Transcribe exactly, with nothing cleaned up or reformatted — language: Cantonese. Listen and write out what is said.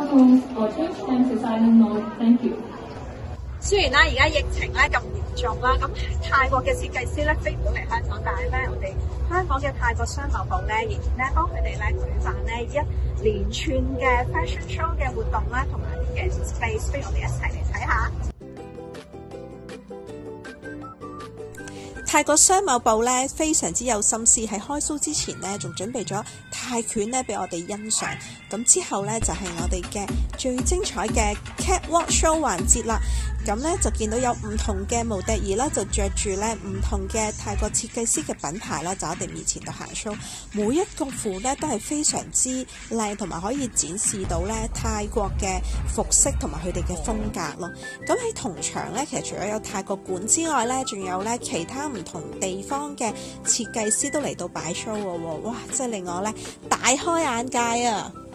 phones or to stamp the silent note. Thank you. 雖然啦，而家疫情咧咁嚴重啦，咁泰國嘅設計師咧飛唔到嚟香港，但係咧我哋香港嘅泰國商貿部咧仍然咧幫佢哋咧舉辦咧一連串嘅 fashion show 嘅活動啦，同埋啲嘅 space， 不如我哋一齊嚟睇下。泰國商貿部咧非常之有心思，喺開 show 之前咧仲準備咗泰拳咧俾我哋欣賞。咁之後咧就係我哋嘅最精彩嘅 catwalk show 環節啦。咁咧就見到有唔同嘅模特兒啦，就着住咧唔同嘅泰國設計師嘅品牌啦，就喺我哋面前度行 show。每一個褲咧都係非常之靚，同埋可以展示到咧泰國嘅服飾同埋佢哋嘅風格咯。咁喺同場咧，其實除咗有泰國館之外咧，仲有咧其他唔同地方嘅設計師都嚟到擺 show 喎。哇！真係令我咧大開眼界啊！